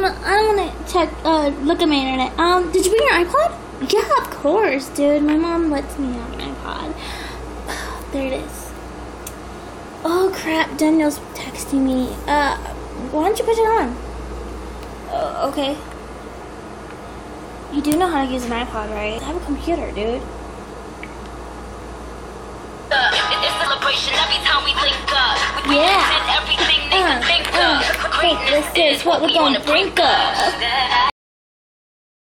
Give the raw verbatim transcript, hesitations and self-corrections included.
I don't want to check, uh, look at my internet. Um, did you bring your iPod? Yeah, of course, dude. My mom lets me have an iPod. There it is. Oh, crap. Daniel's texting me. Uh, why don't you put it on? Uh, okay. You do know how to use an iPod, right? I have a computer, dude. Uh, it's celebration every time we link up. We yeah. everything they uh, think uh, of. Greatness is what we're gonna drink of.